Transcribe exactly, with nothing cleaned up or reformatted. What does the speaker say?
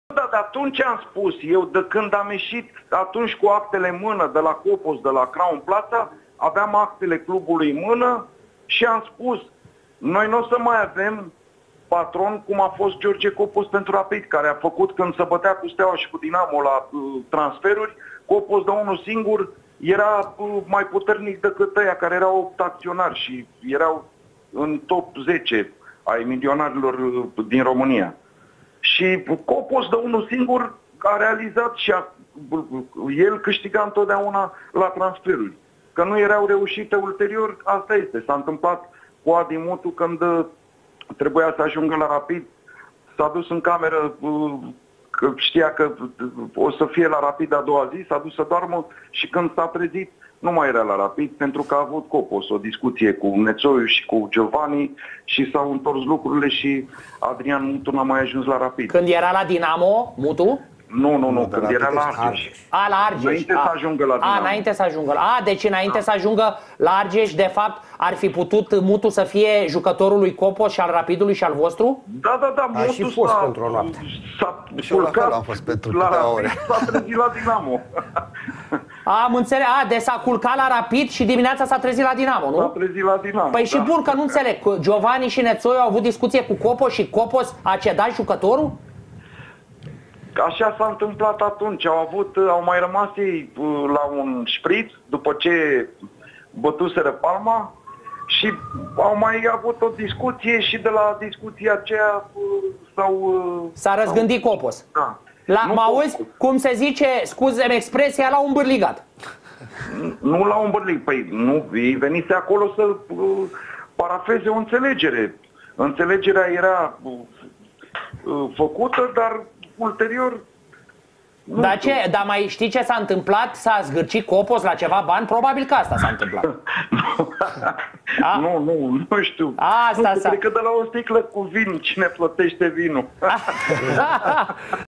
Da, de atunci am spus, eu de când am ieșit atunci cu actele în mână de la Copos, de la Crown Plaza, aveam actele clubului în mână și am spus, noi nu o să mai avem patron cum a fost George Copos pentru Rapid, care a făcut când se bătea cu Steaua și cu Dinamo la uh, transferuri, Copos de unul singur era uh, mai puternic decât ăia care erau opt acționari și erau în top zece ai milionarilor uh, din România. Și Copos de unul singur a realizat și a, el câștiga întotdeauna la transferuri. Că nu erau reușite ulterior, asta este. S-a întâmplat cu Adi Mutu când trebuia să ajungă la Rapid, s-a dus în cameră, că știa că o să fie la Rapid a doua zi, s-a dus să doarmă și când s-a trezit nu mai era la Rapid pentru că a avut Copos o discuție cu Nețoiu și cu Giovanni și s-au întors lucrurile și Adrian Mutu n-a mai ajuns la Rapid. Când era la Dinamo, Mutu? Nu, nu, nu, când era la Argeș. A, la Argeș. Înainte să ajungă la Dinamo. A, înainte să ajungă. A, deci înainte să ajungă la Argeș, de fapt, ar fi putut Mutu să fie jucătorul lui Copos și al Rapidului și al vostru? Da, da, da, a și fost pentru noapte. S-a culcat, am fost pentru la câteva Rapid, ore. s-a trezit la Dinamo. Am înțeles. A, deci s-a culcat la Rapid și dimineața s-a trezit la Dinamo, nu? S-a trezit la Dinamo. Păi da. și bun, că nu înțeleg. Giovanni și Nețoiu au avut discuție cu Copos și Copos a cedat jucătorul? Așa s-a întâmplat atunci. Au avut, au mai rămas ei la un șpriț după ce bătuseră palma și au mai avut o discuție și de la discuția aceea s-au... S-a răzgândit Copos. Da. La, mă auzi, cum se zice, scuze-mi expresia, la un bârligat. Nu la un bârlig, păi nu, ei venise acolo să uh, parafeze o înțelegere. Înțelegerea era uh, uh, făcută, dar ulterior... Dar ce? Dar mai știi ce s-a întâmplat? S-a zgârcit Copos la ceva bani? Probabil că asta s-a întâmplat. nu, nu, nu știu. Asta nu, cred că de la o sticlă cu vin, cine plătește vinul.